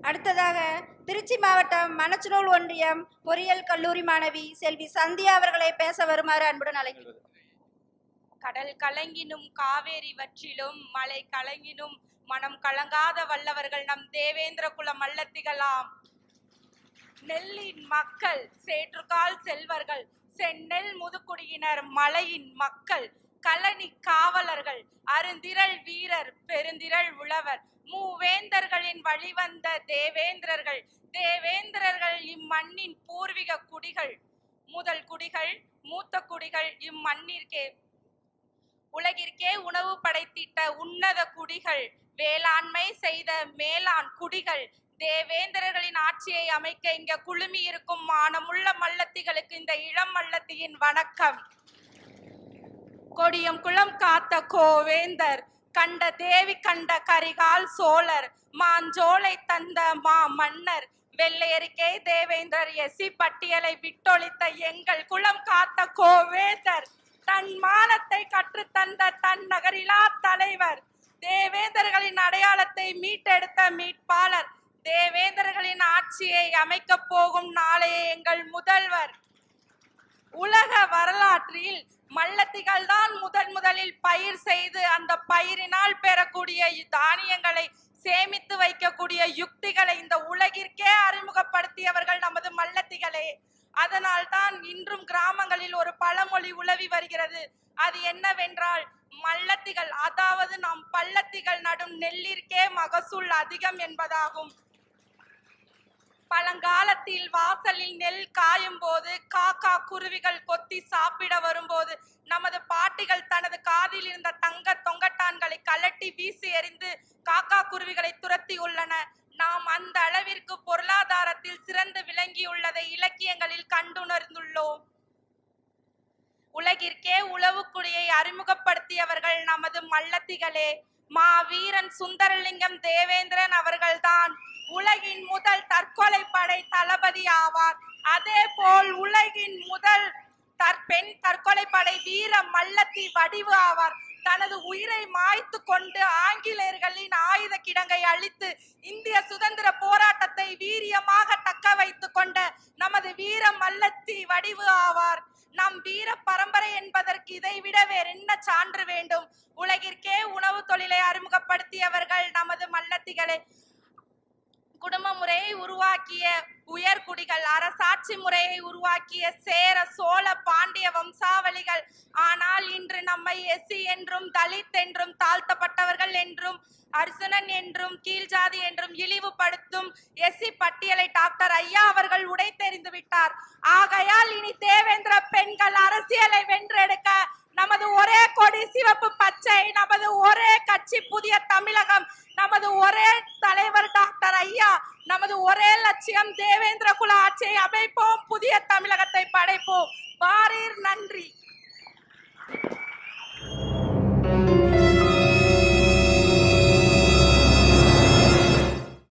அடுத்ததாக திருச்சி மாவட்டம் மணச்சநூல் ஒன்றியம் பொறியியல் கல்லூரி மாணவி செல்வி சந்தியா அவர்களை பேச வருமாறு அன்புடன் அழைக்கிறேன். கடல் கலங்கினும் காவேரி வற்றிலும் மலை கலங்கினும் மனம் கலங்காத வல்லவர்கள் நம் தேவேந்திர குல மல்லத்திகளாம். நெல்லின் மக்கள் சேற்றுக்கால் செல்வர்கள், செந்நெல் முதுக்குடியினர் மலையின் மக்கள், கழனி காவலர்கள், அருந்திரள் வீரர், பெருந்திரள் உழவர், மூவேந்தர்களின் வழிவந்த தேவேந்திரர்கள். தேவேந்திரர்கள் இம்மண்ணின் பூர்வீக குடிகள், முதல் குடிகள், மூத்த குடிகள், இம்மண்ணிற்கே உலகிற்கே உணவு படைத்திட்ட உன்னத குடிகள், வேளாண்மை செய்த மேலாண் குடிகள். தேவேந்திரர்களின் ஆட்சியை அமைக்க இங்க குழுமி இருக்கும் மானமுள்ள மல்லத்திகளுக்கு இந்த இளம் மல்லத்தியின் வணக்கம். கொடியம் குளம் காத்த கோவேந்தர், கண்ட தேவி கண்ட கரிகால் சோழர், மாஞ்சோலை தந்த மா மன்னர், வெள்ளையருக்கே தேவேந்தர் எஸ்சி பட்டியலை விட்டொழித்த எங்கள் குளம் காத்த கோவேந்தர், தன் மானத்தை கற்றுத்தந்த தன் நகரிலா தலைவர், தேவேந்தர்களின் அடையாளத்தை மீட்டெடுத்த மீட்பாளர், தேவேந்தர்களின் ஆட்சியை அமைக்க போகும் நாளைய எங்கள் முதல்வர். உலக வரலாற்றில் மல்லத்திகள் தான் முதலில் பயிர் செய்து அந்த பயிரினால் பெறக்கூடிய தானியங்களை சேமித்து வைக்கக்கூடிய யுக்திகளை இந்த உலகிற்கே அறிமுகப்படுத்தியவர்கள் நமது மல்லத்திகளே. அதனால் தான் இன்றும் கிராமங்களில் ஒரு பழமொழி உலவி வருகிறது. அது என்னவென்றால், மல்லத்திகள் அதாவது நாம் பள்ளத்திகள் நடும் நெல்லிற்கே மகசூல் அதிகம் என்பதாகும். பழங்காலத்தில் வாசலில் நெல் காயும் போது காக்கா குருவிகள் கொத்தி சாப்பிட வரும்போது நமது பாட்டிகள் தனது காதில் இருந்த தங்க தொங்கட்டான்களை கலட்டி வீசி எறிந்து காக்கா குருவிகளை துரத்தி உள்ளன. நாம் அந்த அளவிற்கு பொருளாதாரத்தில் சிறந்து விளங்கியுள்ளதை இலக்கியங்களில் கண்டுணர்ந்துள்ளோம். உலகிற்கே உழவுக்குடியை அறிமுகப்படுத்தியவர்கள் நமது மல்லத்திகளே. மாவீரன் சுந்தரலிங்கம் தேவேந்திரன் அவர்கள்தான் உலகின் முதல் தற்கொலை படை தளபதி ஆவார். அதே போல் உலகின் முதல் பெண் தற்கொலை படை வீர மல்லத்தி வடிவு ஆவார். தனது உயிரை மாய்த்து கொண்டு ஆங்கிலேயர்களின் ஆயுத கிடங்கை அழித்து இந்திய சுதந்திர போராட்டத்தை வீரியமாக தக்க வைத்து கொண்ட நமது வீர மல்லத்தி வடிவு ஆவார். நம் வீர பரம்பரை என்பதற்கு இதைவிட வேறென்ன சான்று வேண்டும்? உலகிற்கே உணவு தொழிலை அறிமுகப்படுத்தியவர்கள் நமது மல்லத்திகளே. குடும்ப முறையை உருவாக்கிய உயர்குடிகள், அரசாட்சி முறையை உருவாக்கிய சேர சோழ பாண்டிய வம்சாவளிகள். ஆனால் இன்று நம்மை எஸ்சி என்றும் தலித் என்றும் தாழ்த்தப்பட்டவர்கள் என்றும் அர்ஜுனன் என்றும் கீழ்ஜாதி என்றும் இழிவுபடுத்தும் எஸ்சி பட்டியலை டாக்டர் ஐயா அவர்கள் உடை தெரிந்து விட்டார். ஆகையால் இனி தேவேந்திர பெண்கள் அரசியலை வென்றெடுக்க நமது ஒரே கொடி சிவப்பு பச்சை, நமது ஒரே கட்சி புதிய தமிழகம், நமது ஒரே தலைவர் டாக்டர் ஐயா, நமது ஒரே லட்சியம் தேவேந்திர குல ஆட்சியை அமைப்போம், புதிய தமிழகத்தை படைப்போம்.